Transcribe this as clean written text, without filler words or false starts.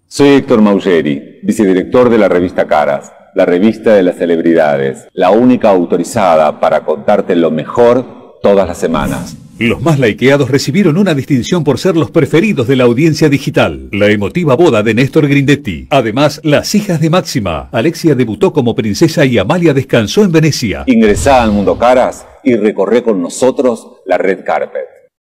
Soy Héctor Maugeri, vicedirector de la revista Caras, la revista de las celebridades, la única autorizada para contarte lo mejor todas las semanas. Los más likeados recibieron una distinción por ser los preferidos de la audiencia digital. La emotiva boda de Néstor Grindetti. Además, las hijas de Máxima. Alexia debutó como princesa y Amalia descansó en Venecia. Ingresá al Mundo Caras y recorre con nosotros la red carpet.